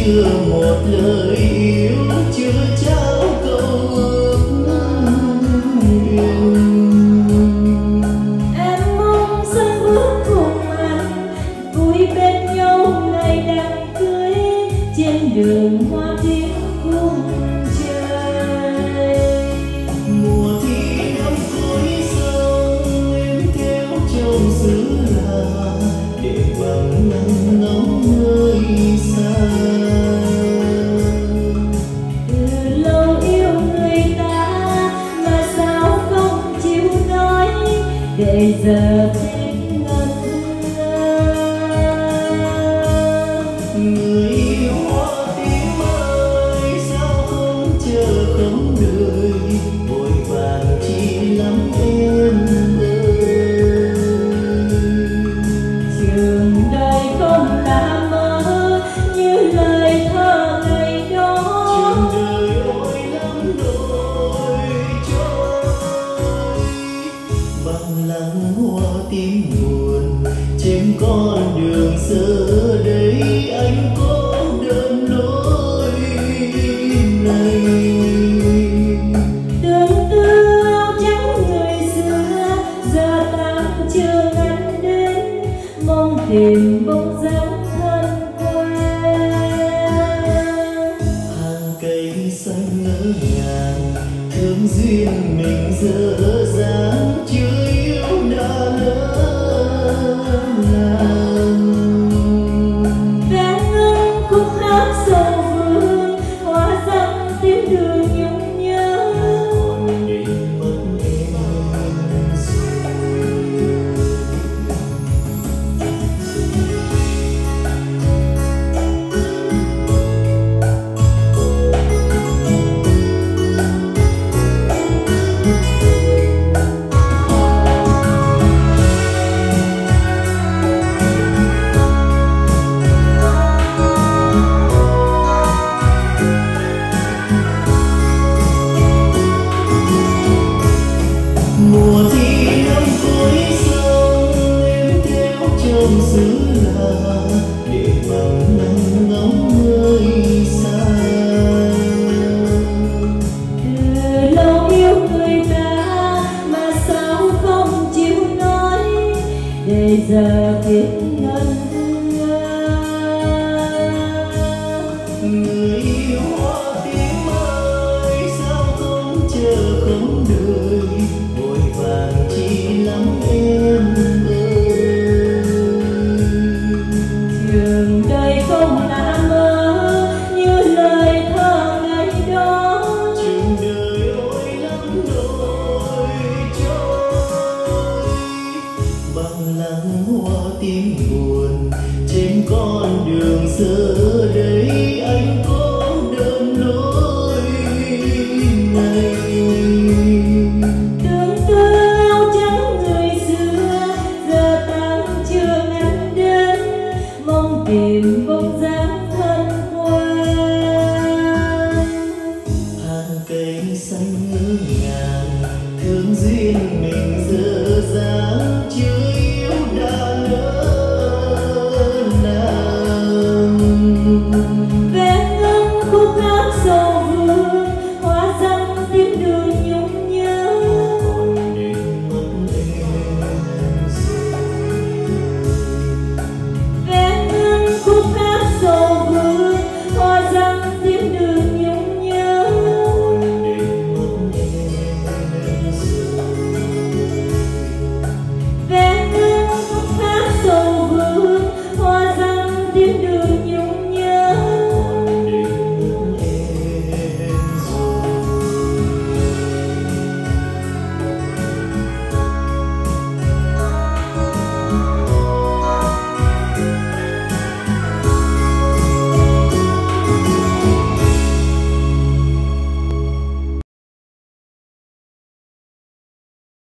chưa một lời yêu, chưa trao câu ước nguyện. Em mong sớm bước cùng anh, vui bên nhau ngày đám cưới, trên đường hoa tím cùng trời. Mùa thi năm cuối sông em theo chồng xứ lạ, để bằng nắng ngóng nơi xa. Từ lâu yêu người ta mà sao không chịu nói, để giờ biết ngẩn ngơ. Người yêu hoa tím ơi, sao không chờ không đợi, vội vàng chi lắm em ơi. Trường đời không là mơ như lời thơ ngày đó. Trường đời ôi lắm đổi trôi, bằng lăng hoa tím buồn trên con đường giờ đây anh có đơn lối này. Tương tư áo trắng người xưa giờ ta chưa ngăn đến, mong tìm bóng dáng thân quen. Hàng cây xanh ngỡ ngàng thương duyên mình dở dang, chưa yêu đã lỡ làng. Vé ngân khúc hát sầu vương, hoa răng tim đường nhung nhớ. Còn đi mất em rồi. Mùa thi năm cuối sông em theo chồng xứ lạ, để bằng nắng ngóng nơi xa. Từ lâu yêu người ta mà sao không chịu nói, để giờ biết ngẩn ngơ. Người yêu hoa tím ơi, sao không chờ không đợi, vội vàng chi lắm em ơi. Trường đời không là mơ như lời thơ ngày đó. Trường đời ôi lắm đổi trôi, bằng lăng hoa tím buồn trên con đường giờ đây anh có đơn lối này. Tương tư áo trắng người xưa giờ ta chưa ngăn đến, mong tìm bóng dáng thân quen. Hàng cây xanh ngỡ ngàng thương duyên mình dở dang,